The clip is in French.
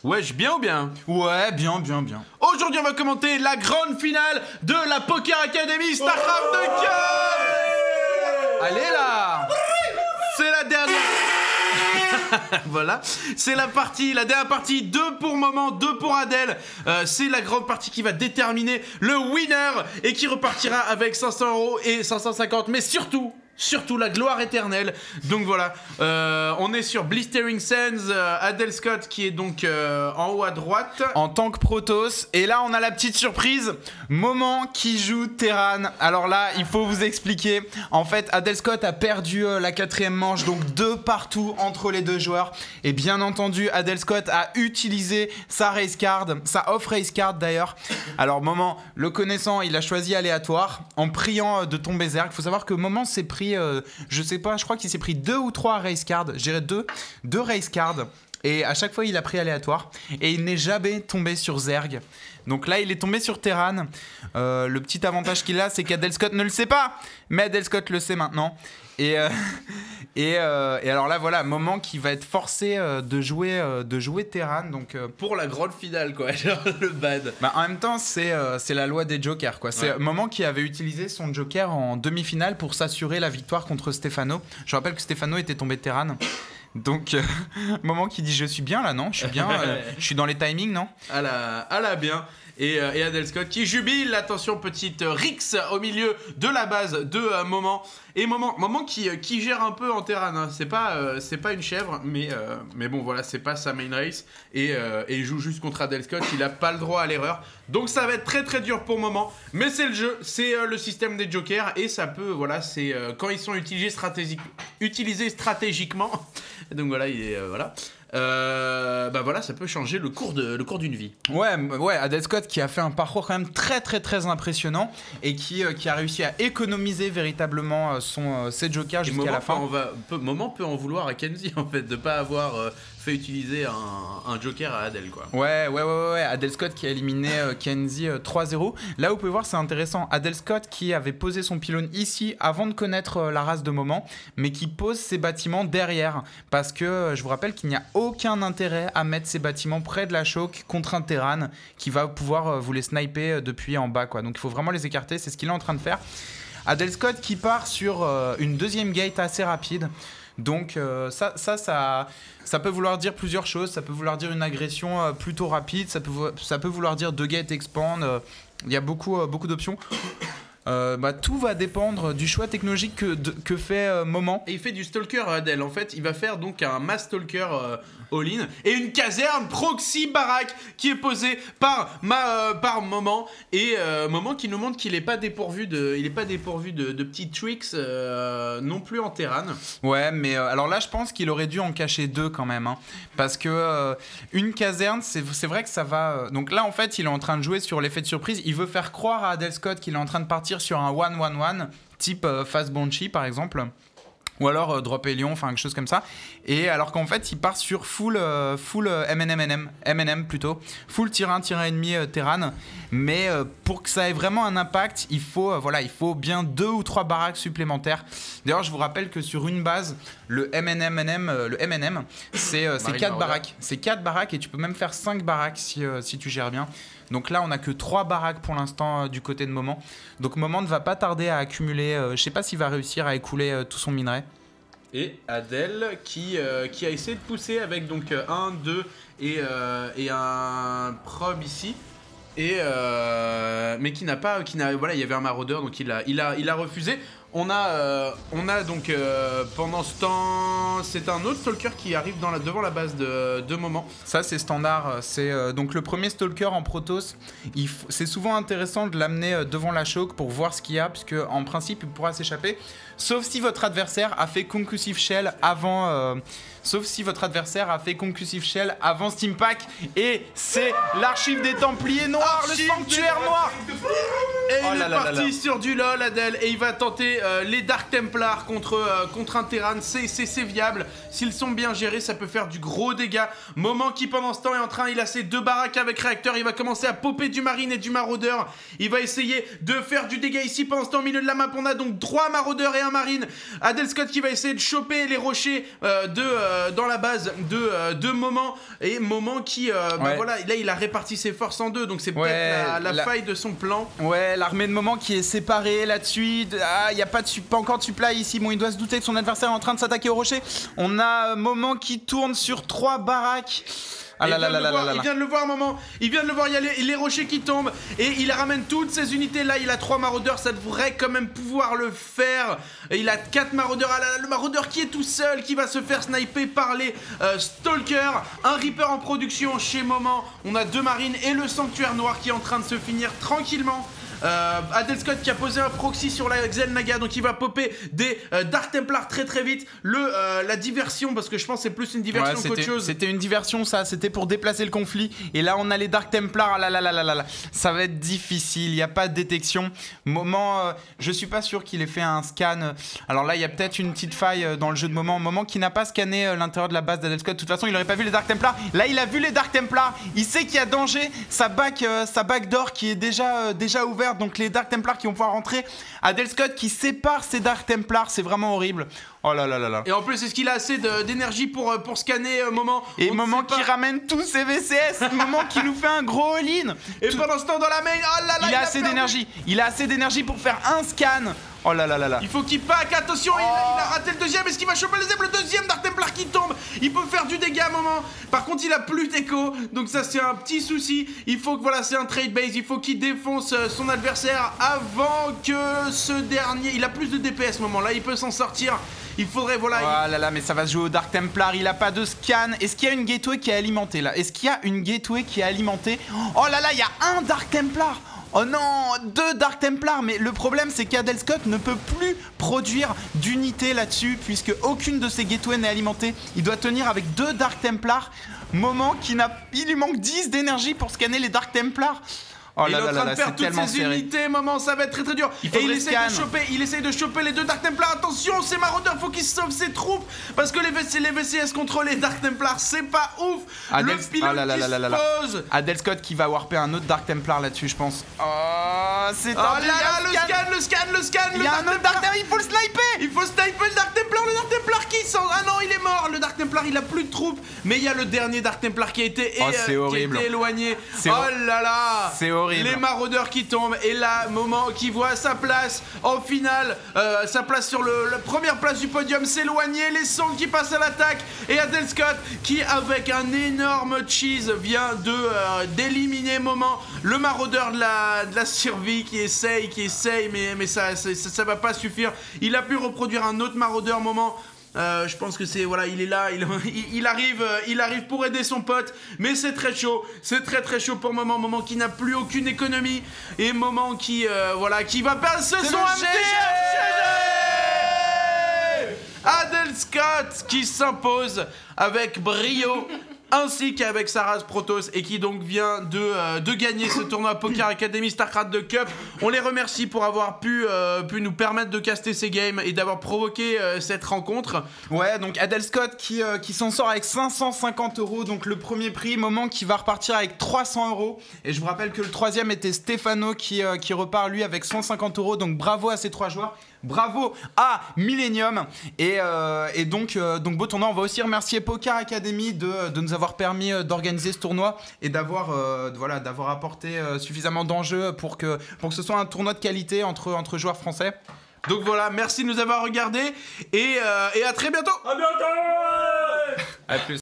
Wesh, bien ou bien? Ouais, bien. Aujourd'hui, on va commenter la grande finale de la Poker Academy StarCraft 2 Cup. Allez là. C'est la dernière. Voilà, c'est la dernière partie, 2 pour Moment, 2 pour Adèle. C'est la grande partie qui va déterminer le winner et qui repartira avec 500 € et 550, mais surtout la gloire éternelle. Donc voilà, on est sur Blistering Sands, Adèle Scott qui est donc en haut à droite. En tant que Protoss. Et là, on a la petite surprise. Moment qui joue Terran. Alors là, il faut vous expliquer. En fait, Adèle Scott a perdu la 4e manche, donc 2 partout entre les deux joueurs. Et bien entendu, Adèle Scott a utilisé sa race card, sa off race card d'ailleurs. Alors Moment, le connaissant, il a choisi aléatoire en priant de tomber Zerg. Il faut savoir que Moment s'est pris, je sais pas, je crois qu'il s'est pris 2 ou 3 race cards. Je dirais 2 race cards. Et à chaque fois, il a pris aléatoire. Et il n'est jamais tombé sur Zerg. Donc là, il est tombé sur Terran. Le petit avantage qu'il a, c'est qu'Adèle Scott ne le sait pas. Mais Adèle Scott le sait maintenant. Et alors là, voilà, Moment qui va être forcé de jouer Terran. Donc, Pour la grande finale, quoi, genre le bad. Bah, en même temps, c'est la loi des jokers, quoi. C'est Moment qui avait utilisé son joker en demi-finale pour s'assurer la victoire contre Stefano. Je rappelle que Stefano était tombé de Terran. Donc, Moment qui dit je suis bien là, non? Je suis bien, je suis dans les timings, non? À la bien. Et Adèle Scott qui jubile. Attention, petite Rix au milieu de la base de Moment. Et Moment qui gère un peu en Terran. Hein. C'est pas une chèvre, mais bon, voilà, c'est pas sa main race. Et il joue juste contre Adèle Scott. Il a pas le droit à l'erreur. Donc ça va être très très dur pour Moment. Mais c'est le jeu, c'est le système des jokers. Et ça peut, voilà, c'est quand ils sont utilisés stratégiquement. Donc voilà, voilà. Bah voilà, ça peut changer le cours d'une vie. Ouais, Adèle Scott qui a fait un parcours quand même très très très impressionnant et qui a réussi à économiser véritablement ses jokers jusqu'à la fin. Moment peut en vouloir à Kenzie en fait de pas avoir fait utiliser un joker à Adèle, quoi. Ouais, Adèle Scott qui a éliminé Kenzie 3-0. Là vous pouvez voir, c'est intéressant, Adèle Scott qui avait posé son pylône ici avant de connaître la race de Moment, mais qui pose ses bâtiments derrière parce que je vous rappelle qu'il n'y a aucun intérêt à mettre ses bâtiments près de la choke contre un Terran qui va pouvoir vous les sniper depuis en bas, quoi. Donc il faut vraiment les écarter, c'est ce qu'il est en train de faire. Adèle Scott qui part sur une deuxième gate assez rapide. Donc ça peut vouloir dire plusieurs choses. Ça peut vouloir dire une agression plutôt rapide. Ça peut vouloir dire 2 gates expand. Il y a beaucoup d'options. Tout va dépendre du choix technologique que fait Moment. Et il fait du stalker à Adèle. En fait, il va faire donc un mass stalker all-in et une caserne proxy baraque qui est posée par Moment. Et Moment qui nous montre qu'il n'est pas dépourvu de petits tricks non plus en Terran. Ouais, mais alors là, je pense qu'il aurait dû en cacher 2 quand même, hein, parce que une caserne, c'est vrai que ça va. Donc là, en fait, il est en train de jouer sur l'effet de surprise. Il veut faire croire à Adèle Scott qu'il est en train de partir sur un 1-1-1 type Fast Banshee par exemple, ou alors Drop Hélion, enfin quelque chose comme ça, et alors qu'en fait il part sur full MNM plutôt, full ennemi Terran, mais pour que ça ait vraiment un impact, il faut bien 2 ou 3 baraques supplémentaires. D'ailleurs je vous rappelle que sur une base, le MNM c'est 4 baraques, c'est 4 baraques et tu peux même faire 5 baraques si tu gères bien. Donc là, on n'a que 3 baraques pour l'instant du côté de Moment. Donc Moment ne va pas tarder à accumuler. Je sais pas s'il va réussir à écouler tout son minerai. Et Adèle qui a essayé de pousser avec donc 1, 2 et un probe ici. Mais voilà, il y avait un maraudeur, donc il a refusé. On a donc pendant ce temps, c'est un autre stalker qui arrive devant la base de Moment. Ça c'est standard, c'est donc le premier stalker en Protoss. C'est souvent intéressant de l'amener devant la choke pour voir ce qu'il y a, puisque en principe il pourra s'échapper, sauf si votre adversaire a fait Concussive Shell avant. Steam Pack. Et c'est l'archive des Templiers Noirs, le sanctuaire noir. Et il est parti sur du LOL, Adèle, et il va tenter les Dark Templars contre un Terran, c'est viable. S'ils sont bien gérés, ça peut faire du gros dégât. Moment qui pendant ce temps est en train, il a ses 2 baraques avec réacteur, il va commencer à popper du Marine et du Maraudeur. Il va essayer de faire du dégât ici. Pendant ce temps, au milieu de la map, on a donc 3 Maraudeurs et un Marine. Adelscott qui va essayer de choper les rochers dans la base de Moment. Et Moment qui, voilà, là il a réparti ses forces en 2, donc c'est peut-être la faille de son plan. Ouais, l'armée de Moment qui est séparée là-dessus. Il n'y a pas encore de supply ici. Bon, il doit se douter que son adversaire est en train de s'attaquer au rocher. On a Moment qui tourne sur 3 baraques. Il vient de le voir, Moment. Il vient de le voir, il y a les rochers qui tombent. Et il ramène toutes ses unités. Là, il a 3 maraudeurs, ça devrait quand même pouvoir le faire. Et il a 4 maraudeurs. Le maraudeur qui est tout seul, qui va se faire sniper par les stalkers. Un Reaper en production chez Moment. On a 2 marines et le sanctuaire noir qui est en train de se finir tranquillement. Adelscott qui a posé un proxy sur la Xel'Naga, donc il va popper des Dark Templars très vite. La diversion, parce que je pense que c'est plus une diversion qu'autre chose. C'était une diversion, ça, c'était pour déplacer le conflit. Et là on a les Dark Templars, ça va être difficile, il n'y a pas de détection. Moment, je suis pas sûr qu'il ait fait un scan. Alors là il y a peut-être une petite faille dans le jeu de Moment qui n'a pas scanné l'intérieur de la base d'Adelscott. De toute façon il aurait pas vu les Dark Templars. Là il a vu les Dark Templars, il sait qu'il y a danger. Sa backdoor qui est déjà ouverte. Donc les Dark Templars qui vont pouvoir rentrer. Adelscott qui sépare ces Dark Templars, c'est vraiment horrible. Oh là là là là. Et en plus, est-ce qu'il a assez d'énergie pour scanner Moment? Et Moment qui ramène tous ses VCS. Moment qui nous fait un gros all-in. Et pendant ce temps dans la main, oh là là, il a assez d'énergie. Il a assez d'énergie pour faire un scan. Oh là là là là. Il faut qu'il pack, attention, il a raté le deuxième. Est-ce qu'il va choper le deuxième Dark Templar qui tombe? Il peut faire du dégât à Moment. Par contre, il a plus d'écho, donc ça c'est un petit souci. Il faut que, voilà, c'est un trade base. Il faut qu'il défonce son adversaire avant que ce dernier. Il a plus de DPS Moment, là il peut s'en sortir. Il faudrait, voilà. Oh là là, mais ça va se jouer au Dark Templar. Il a pas de scan. Est-ce qu'il y a une gateway qui est alimentée là? Est-ce qu'il y a une gateway qui est alimentée? Oh là là, il y a un Dark Templar. Oh non, 2 Dark Templars. Mais le problème c'est qu'Adelscott ne peut plus produire d'unités là-dessus, puisque aucune de ses gateways n'est alimentée. Il doit tenir avec 2 Dark Templars. Moment qui n'a... Il lui manque 10 d'énergie pour scanner les Dark Templars. Oh là il est en train de perdre toutes ses unités, Moment, ça va être très dur. Et il essaye de choper les 2 Dark Templars. Attention, c'est Maraudeur, faut qu'il sauve ses troupes. Parce que les VCS contre les Dark Templars, c'est pas ouf. Le pilote qui se pose. Adelscott qui va warper un autre Dark Templar là-dessus, je pense. Oh, c'est le scan. Il y a un autre Dark Templar, il faut le sniper. Il faut sniper le Dark Templar qui sent. Ah non, il est mort. Le Dark Templar, il a plus de troupes. Mais il y a le dernier Dark Templar qui a été éloigné. Oh là là. C'est horrible. Les maraudeurs qui tombent. Et là, Moment qui voit sa place en finale, sa place sur la première place du podium s'éloigner. Les Songs qui passent à l'attaque. Et Adelscott qui, avec un énorme cheese, vient d'éliminer Moment. Le maraudeur de la survie qui essaye, mais ça va pas suffire. Il a pu reproduire un autre maraudeur Moment. Je pense que c'est, voilà, il est là, il arrive pour aider son pote, mais c'est très chaud pour Moment qui n'a plus aucune économie, et Moment qui va perdre ce son Adelscott qui s'impose avec brio ainsi qu'avec Saras Protoss, et qui donc vient de gagner ce tournoi Poker Academy StarCraft 2 Cup. On les remercie pour avoir pu nous permettre de caster ces games et d'avoir provoqué cette rencontre. Ouais, donc Adelscott qui s'en sort avec 550 €, donc le premier prix. Moment qui va repartir avec 300 €. Et je vous rappelle que le troisième était Stéphano qui repart lui avec 150 €. Donc bravo à ces 3 joueurs. Bravo à Millennium. Et donc beau tournoi. On va aussi remercier Poker Academy de nous avoir permis d'organiser ce tournoi et d'avoir apporté suffisamment d'enjeux pour que ce soit un tournoi de qualité entre joueurs français. Donc voilà, merci de nous avoir regardés et à très bientôt. À bientôt. À plus.